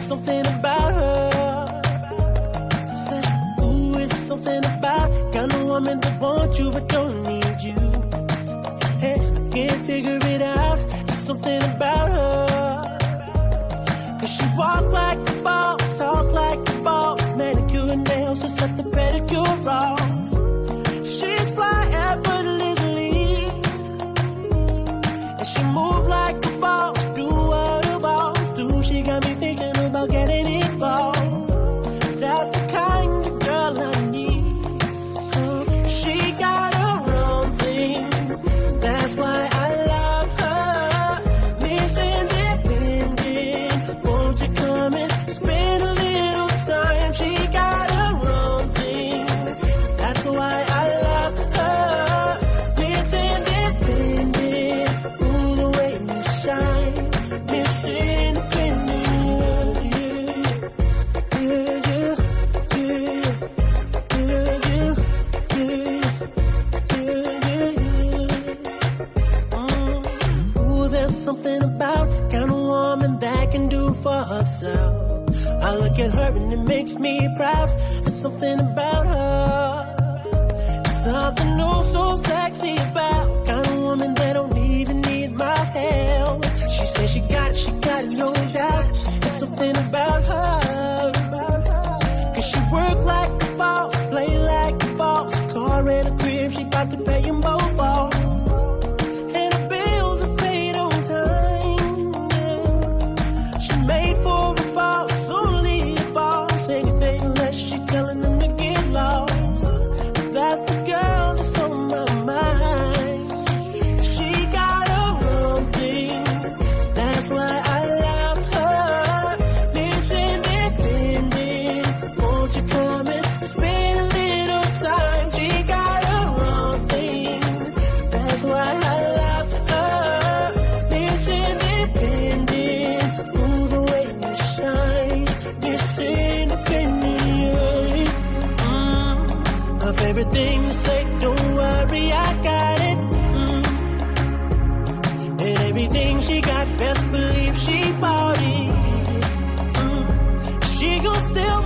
something about her. Said, ooh, it's something about kind of woman that wants you but don't need you. Hey, I can't figure it out. It's something about her. Cause she walk like a boss, talk like a boss, manicure and nails, just set the pedicure off. She's fly effortlessly, and she move like a boss, do what a boss do. She got me thinking about getting involved. That's the kind of girl I need. She got her own thing, that's why I love her. Miss Independent, won't you come and spend a little time? She got her own thing, that's why I love her. Miss Independent, ooh, the way you shine. Miss Independent, there's something about kind of woman that can do for herself. I look at her and it makes me proud. There's something about her. There's something oh so sexy about kind of woman that don't even need my help. She says she got it, no doubt. There's something about her. Cause she work like a boss, play like a boss. Car and a crib, she got to pay them both off. Made for a boss, only a boss. Anything less, she telling them to get lost. That's the girl that's on my mind. She got her own thing, that's why I love her. Miss Independent, won't you come and spend a little time? She got her own thing, that's why I love her. Miss Independent, ooh, the way you shine. Miss Independent, my favorite thing to say, don't worry, I got it. And everything she got, best believe she bought it. She gon' still